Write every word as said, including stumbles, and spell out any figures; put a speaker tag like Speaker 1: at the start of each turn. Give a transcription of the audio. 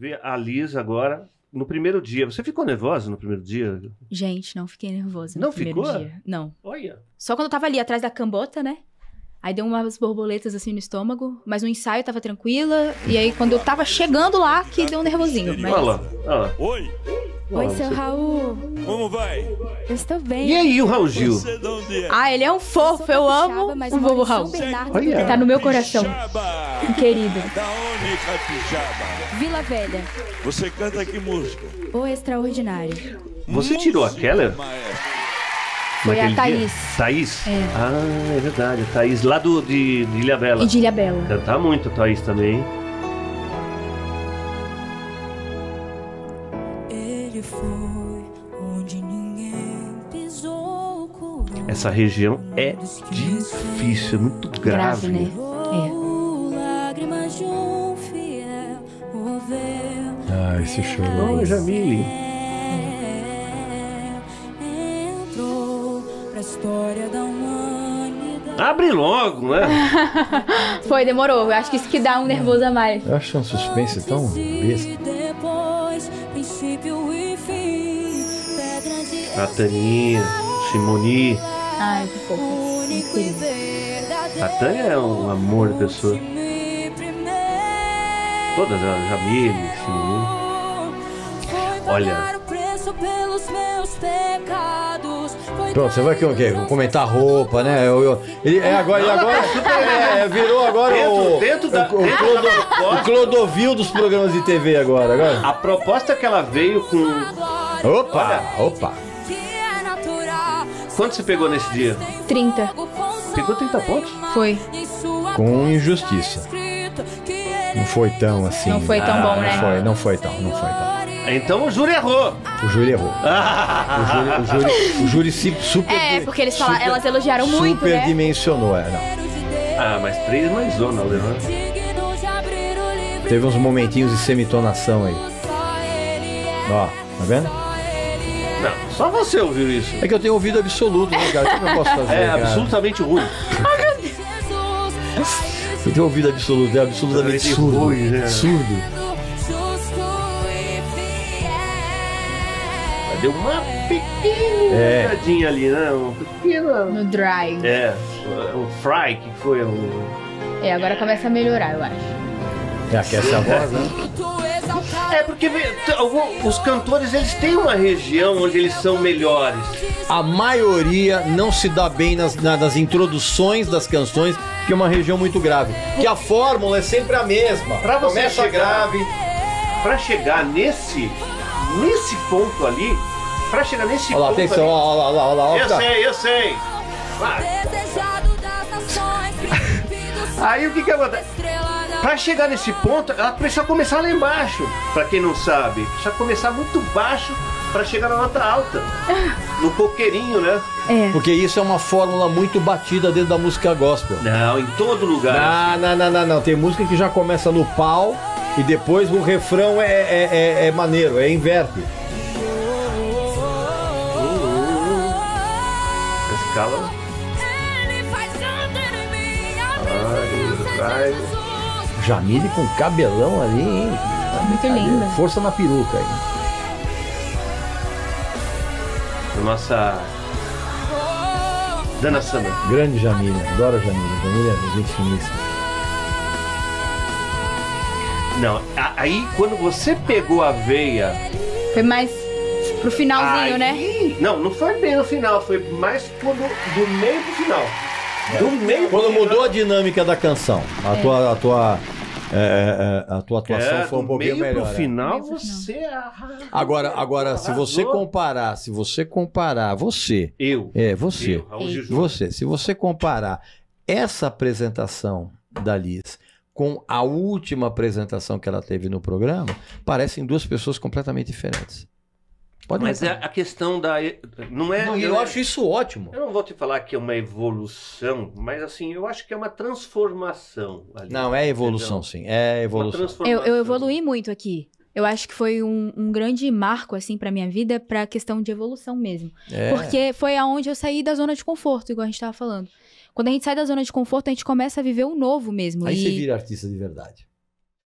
Speaker 1: ver a Liz agora no primeiro dia. Você ficou nervosa no primeiro dia?
Speaker 2: Gente, não fiquei nervosa no
Speaker 1: Não
Speaker 2: primeiro
Speaker 1: ficou?
Speaker 2: dia. Não.
Speaker 1: Olha.
Speaker 2: Só quando eu tava ali atrás da cambota, né? Aí deu umas borboletas assim no estômago, mas no ensaio tava tranquila. E aí quando eu tava chegando lá, que deu um nervosinho. Mas...
Speaker 1: Olha lá, olha lá.
Speaker 3: Oi,
Speaker 2: Oi, seu Raul.
Speaker 3: como vai?
Speaker 2: Eu estou bem.
Speaker 1: E aí, o Raul Gil?
Speaker 3: Você de onde é?
Speaker 2: Ah, ele é um fofo, eu amo o vovô Raul.
Speaker 1: Olha.
Speaker 2: Tá no meu coração,
Speaker 3: Capixaba.
Speaker 2: querido.
Speaker 3: Da onde, Capixaba?
Speaker 2: Vila Velha,
Speaker 3: Você canta que música?
Speaker 2: o extraordinário.
Speaker 1: Você tirou a Keller?
Speaker 3: Maestro.
Speaker 2: Foi a
Speaker 1: Naquele
Speaker 2: Thaís.
Speaker 1: dia? Thaís?
Speaker 2: É.
Speaker 1: Ah, é verdade. A Thaís lá do, de, de Ilhabela.
Speaker 2: E de Ilhabela.
Speaker 1: Cantar muito a Thaís também.
Speaker 4: Ele foi onde ninguém pisou, curou.
Speaker 1: Essa região é difícil, é muito grave.
Speaker 2: Grave, né?
Speaker 4: Lágrimas de um fiel ovelha.
Speaker 5: Ah, esse choro.
Speaker 1: Olha, Jamile.
Speaker 4: Entrou pra história da humanidade.
Speaker 1: Abre logo, né?
Speaker 2: Foi, demorou. Eu acho que isso que dá um nervoso a mais.
Speaker 5: Eu acho um suspense tão besta.
Speaker 4: E depois, princípio e fim. Pedra de
Speaker 1: A Taninha, Simoni.
Speaker 2: Ai, que fofo.
Speaker 4: único e verdadeiro.
Speaker 1: A Tânia é um amor de pessoa.
Speaker 4: Me primeiro.
Speaker 1: Todas elas, Jamile, Simoni.
Speaker 4: Foi
Speaker 1: Olha.
Speaker 4: pagar o preço pelos meus pecados. Foi
Speaker 5: Pronto, você vai que o quê? Comentar roupa, né? Eu, eu, ele, é agora, e agora é, virou agora
Speaker 1: Dentro-
Speaker 5: o,
Speaker 1: dentro da-
Speaker 5: o, o,
Speaker 1: dentro
Speaker 5: Clodo-
Speaker 1: da proposta.
Speaker 5: o Clodovil dos programas de T V agora. agora.
Speaker 1: A proposta que ela veio com...
Speaker 5: Opa, opa.
Speaker 4: que é natural.
Speaker 1: Quanto você pegou nesse dia?
Speaker 2: trinta.
Speaker 1: Pegou trinta pontos?
Speaker 2: Foi.
Speaker 5: Com injustiça. Não foi tão assim.
Speaker 2: Não foi tão bom,
Speaker 5: Não
Speaker 2: né?
Speaker 5: foi, não foi tão, não foi tão.
Speaker 1: Então o júri errou.
Speaker 5: O júri errou. O júri, o júri, o júri se super...
Speaker 2: É, porque eles falaram, elas elogiaram muito, né?
Speaker 5: Superdimensionou, é, não.
Speaker 1: Ah, mas três mais zona, Leandro.
Speaker 5: Teve uns momentinhos de semitonação aí. Ó, tá vendo?
Speaker 1: Não, só você ouviu isso.
Speaker 5: É que eu tenho ouvido absoluto, né, cara? O que eu posso fazer,
Speaker 1: É
Speaker 5: cara?
Speaker 1: absolutamente ruim.
Speaker 5: Eu tenho ouvido absoluto, é absolutamente
Speaker 1: Absolutamente
Speaker 5: surdo.
Speaker 1: ruim, né?
Speaker 5: Surdo.
Speaker 1: Deu uma pequena é. ali, né? Uma pequena...
Speaker 2: No dry.
Speaker 1: É, um fry que foi um...
Speaker 2: É, agora começa a melhorar, eu acho.
Speaker 5: É, aquece a voz, né?
Speaker 1: É, porque t- algum- os cantores, eles têm uma região onde eles são melhores.
Speaker 5: A maioria não se dá bem nas, na- nas introduções das canções, que é uma região muito grave. Que a fórmula é sempre a mesma.
Speaker 1: Pra você
Speaker 5: Começa
Speaker 1: chegar-
Speaker 5: grave.
Speaker 1: Pra chegar nesse, nesse ponto ali, pra chegar nesse
Speaker 5: Olha lá,
Speaker 1: ponto
Speaker 5: atenção,
Speaker 1: ali...
Speaker 5: olha lá, olha lá, olha lá. olha
Speaker 1: Eu
Speaker 5: lá.
Speaker 1: sei, eu sei. Vai.
Speaker 4: Desejado das nações, príncipe
Speaker 1: Aí o que que acontece? Pra chegar nesse ponto, ela precisa começar lá embaixo. Pra quem não sabe, precisa começar muito baixo pra chegar na nota alta. No coqueirinho, né?
Speaker 2: É.
Speaker 5: Porque isso é uma fórmula muito batida dentro da música gospel.
Speaker 1: Não, em todo lugar.
Speaker 5: Não, não, não, não, não. Tem música que já começa no pau e depois o refrão é, é, é, é maneiro, é inverte.
Speaker 1: A escala.
Speaker 4: ele faz under em mim,
Speaker 1: Vai, vai.
Speaker 5: Jamile com cabelão ali, hein?
Speaker 2: Muito linda.
Speaker 5: Força na peruca aí.
Speaker 1: Nossa. Dana Summer.
Speaker 5: Grande Jamile, adoro a Jamile. Jamile é gente finíssima.
Speaker 1: Não, a- aí quando você pegou a veia.
Speaker 2: Foi mais pro finalzinho,
Speaker 1: aí-
Speaker 2: né?
Speaker 1: Não, não foi bem no final, foi mais quando, do meio pro final. Do meio pro
Speaker 5: Quando
Speaker 1: final.
Speaker 5: mudou a dinâmica da canção, a
Speaker 2: É.
Speaker 5: tua, a tua, é, é, a tua atuação
Speaker 1: É,
Speaker 5: foi um
Speaker 1: do
Speaker 5: pouquinho
Speaker 1: meio
Speaker 5: melhor.
Speaker 1: pro
Speaker 5: é.
Speaker 1: final,
Speaker 2: Meio pro final.
Speaker 1: você arrasou.
Speaker 5: Agora, agora, se você
Speaker 1: Arrasou.
Speaker 5: comparar, se você comparar, você,
Speaker 1: Eu.
Speaker 5: é você,
Speaker 1: Eu, Raul Gil.
Speaker 5: você, se você comparar essa apresentação da Liz com a última apresentação que ela teve no programa, parecem duas pessoas completamente diferentes. Pode
Speaker 1: Mas é
Speaker 5: reparar.
Speaker 1: a questão da. Não é.
Speaker 5: Não, e eu acho isso ótimo.
Speaker 1: Eu não vou te falar que é uma evolução, mas assim, eu acho que é uma transformação. Ali,
Speaker 5: Não, é evolução,
Speaker 1: entendeu?
Speaker 5: sim, é
Speaker 1: Uma
Speaker 5: evolução.
Speaker 1: transformação.
Speaker 2: Eu, eu evoluí muito aqui. Eu acho que foi um, um grande marco, assim, pra minha vida, pra questão de evolução mesmo.
Speaker 5: É.
Speaker 2: Porque foi aonde eu saí da zona de conforto, igual a gente tava falando. Quando a gente sai da zona de conforto, a gente começa a viver o novo mesmo.
Speaker 5: Aí
Speaker 2: e...
Speaker 5: você vira artista de verdade.